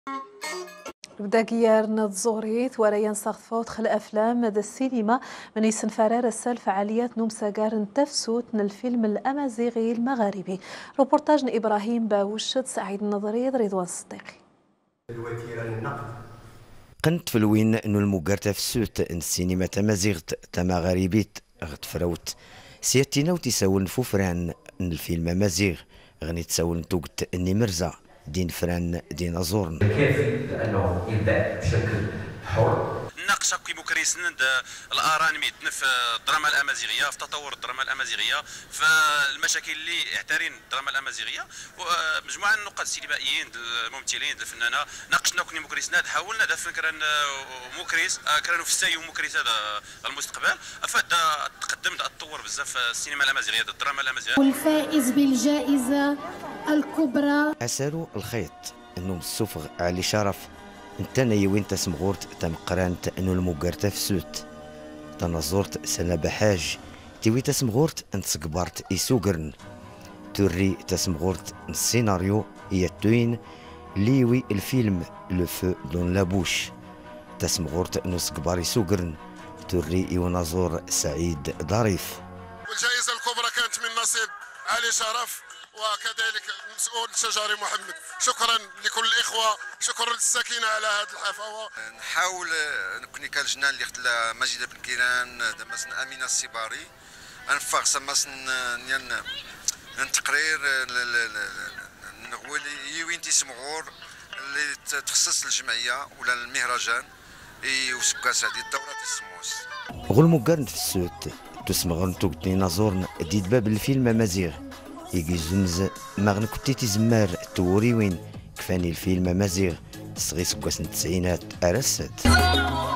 بداقيار نتزوريت وريان صغفوت خل أفلام مدى السينما من يسن فرار السال فعاليات نوم ساقار تفسوت من الفيلم الأمازيغي المغاربي. روبورتاج إبراهيم باوشت سعيد النظري رضوان الصديقي. قنت في الوين انو المقارتة في السوت ان السينما تمازيغت تمغاربيت غتفراوت سياتينا وتساول فوفران ان الفيلم امازيغ غني تساول توقت اني مرزا دين فران ديناصور كافي لانه يبدا بشكل حر. ناقش كيما كريسن الاران ميتنا في الدراما الامازيغيه، في تطور الدراما الامازيغيه، في المشاكل اللي اعترين الدراما الامازيغيه، ومجموعه النقاد السينمائيين الممثلين الفنانه ناقشنا كنا مكريسنا حاولنا هذا فكرا مكريس كانوا في الساي ومكريس هذا المستقبل افاد تقدم تطور بزاف السينما الامازيغيه الدراما الامازيغيه. والفائز بالجائزه الكبرى اسالوا الخيط انه السفغ علي شرف انت وين تسمغورت تمقرانت انو المقارتة في سوت تنظرت سنة بحاج تيوي تسمغورت انت سقبرت يسوقرن توري تسمغورت السيناريو يتوين ليوي الفيلم لو فو دون لابوش تسمغورت انو سقبار يسوقرن توري يونازور سعيد ظريف. والجائزة الكبرى كانت من نصيب علي شرف وكذلك المسؤول شجاري محمد. شكرا لكل الاخوه، شكرا للساكنه على هذه الحفاوه. نحاول نكوني كالجنان اللي خدلا مجيد بن كيران دمسن امينه السيباري انفاق سمسن تقرير نغولي يوين تيسمغور اللي تخصص الجمعيه ولا المهرجان وسكاس هذه الدوره تيسموس غول مقارن في السوت تسمغن توقتني نازورن ديد باب الفيلم امازيغ يجي زنز ماغن كنتي تزمار توري وين كفاني الفيلم امازيغ صغي سكاس التسعينات ارسات.